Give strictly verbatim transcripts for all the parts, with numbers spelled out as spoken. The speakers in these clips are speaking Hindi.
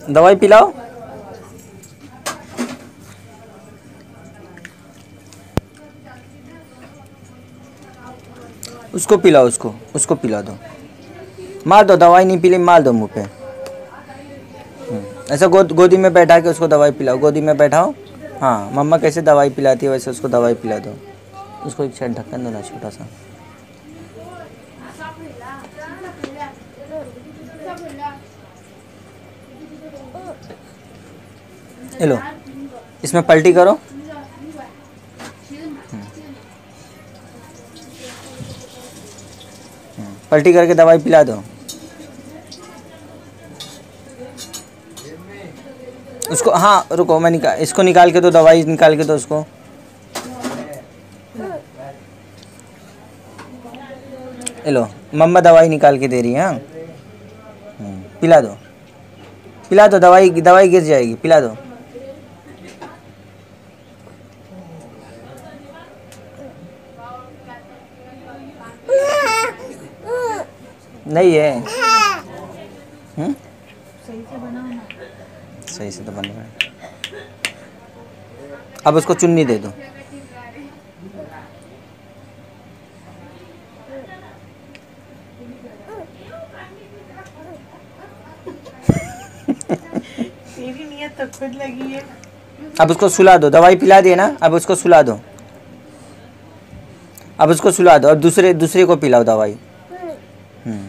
दवाई पिलाओ। उसको पिलाओ, उसको उसको पिला दो। मार दो, दवाई नहीं पीली मार दो मुंह पे। ऐसा गोद गोदी में बैठा के उसको दवाई पिलाओ, गोदी में बैठाओ। हाँ, मम्मा कैसे दवाई पिलाती है वैसे उसको दवाई पिला दो। उसको एक साइड ढक्कन दो ना छोटा सा। ये लो, इसमें पलटी करो। पलटी करके दवाई पिला दो उसको। हाँ रुको, मैं निकाल इसको निकाल के दो, दवाई निकाल के दो उसको। ये लो, मम्मा दवाई निकाल के दे रही है। हाँ, पिला दो पिला दो, दवाई दवाई गिर जाएगी, पिला दो। नहीं है। हम्म सही से बनाओ ना। सही से तो बन रहा है। अब उसको चुन्नी दे दो। तेरी नियत तो खुद लगी है। अब उसको सुला दो, दवाई पिला दिए ना, अब उसको सुला दो। अब उसको सुला दो और दूसरे दूसरे को पिलाओ दवाई। हम्म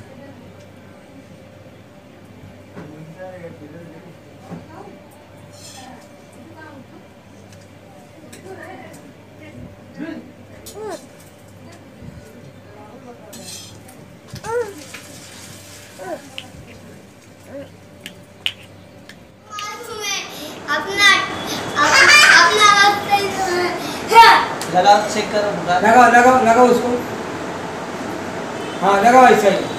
अपना अपना लगा, चेक करो। लगाओ लगाओ लगाओ उसको। हाँ लगाओ ऐसा ही।